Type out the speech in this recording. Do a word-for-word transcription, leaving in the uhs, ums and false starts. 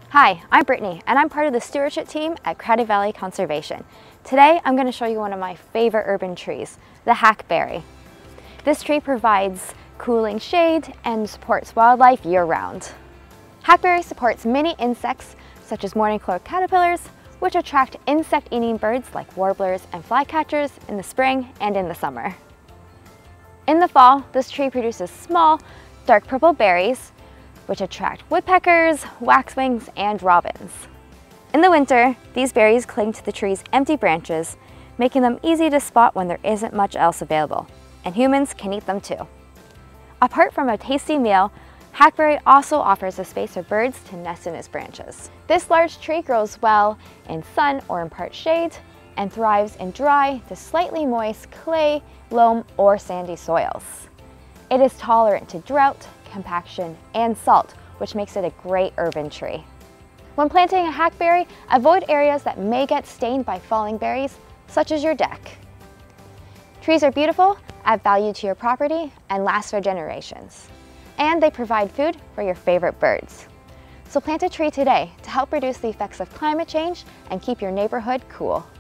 Hi, I'm Brittany, and I'm part of the stewardship team at Crowdy Valley Conservation. Today, I'm going to show you one of my favorite urban trees, the hackberry. This tree provides cooling shade and supports wildlife year-round. Hackberry supports many insects, such as morning glory caterpillars, which attract insect-eating birds like warblers and flycatchers in the spring and in the summer. In the fall, this tree produces small, dark purple berries, which attract woodpeckers, waxwings, and robins. In the winter, these berries cling to the tree's empty branches, making them easy to spot when there isn't much else available, and humans can eat them too. Apart from a tasty meal, hackberry also offers a space for birds to nest in its branches. This large tree grows well in sun or in part shade, and thrives in dry to slightly moist clay, loam, or sandy soils. It is tolerant to drought, compaction, and salt, which makes it a great urban tree. When planting a hackberry, avoid areas that may get stained by falling berries, such as your deck. Trees are beautiful, add value to your property, and last for generations. And they provide food for your favorite birds. So plant a tree today to help reduce the effects of climate change and keep your neighborhood cool.